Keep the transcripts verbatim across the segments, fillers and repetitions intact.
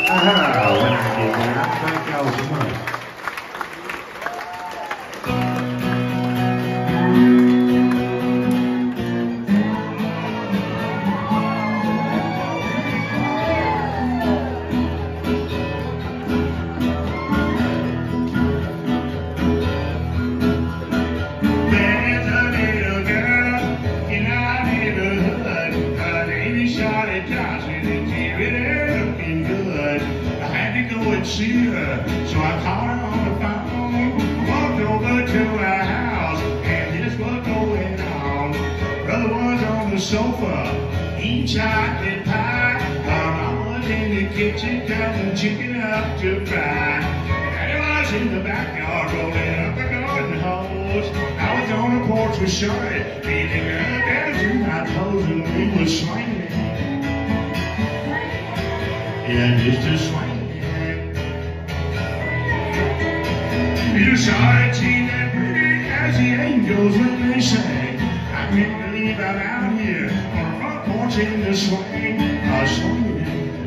Ah, when I get that, thank y'all so much. See her, so I called her on the phone, walked over to her house, and here's what's going on. Brother was on the sofa, eating chocolate pie, while Mom was in the kitchen cutting chicken up to fry. Daddy was in the backyard rolling up the garden hose. I was on the porch with Shorty, feeding her down to my toes, and we were swinging. Yeah, just a swing. You saw it, she that pretty as the angels when they sang. I can't believe I'm out here on a front porch in the swing, a swinging.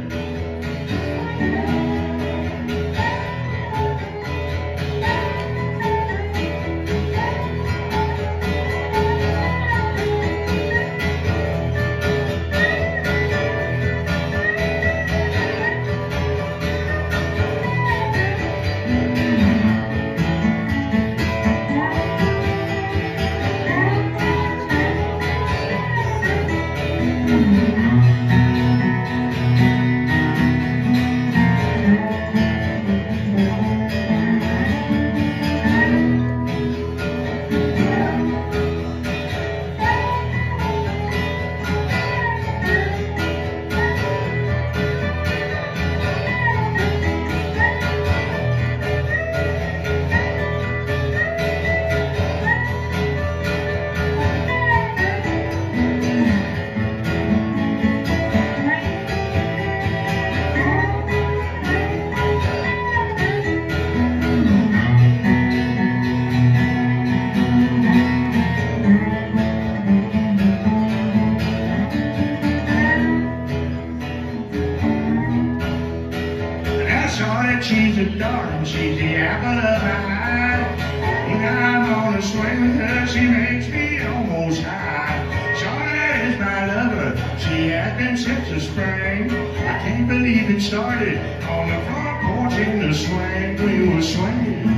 She's a darling, she's the apple of my eye. When I'm on a swing with her, she makes me almost high. Shorty is my lover, she has been since the spring. I can't believe it started on the front porch in the swing. We were swinging,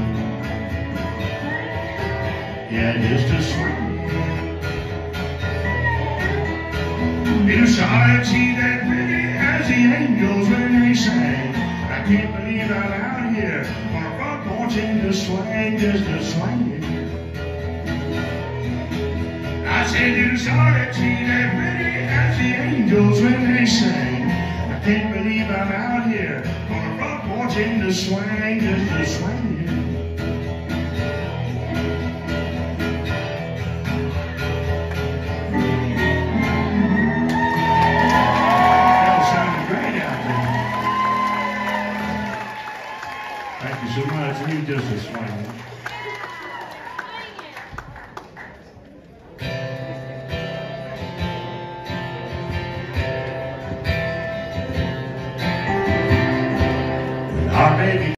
yeah, just a swing. You saw it, she's that pretty as the angels when they sang. I can't believe I'm out here on a front porch in the swing, just a swinging. I said you saw it, she that pretty as the angels when they sang. I can't believe I'm out here on a front porch in the swing, just a swinging. Thank you so much. You just a swing.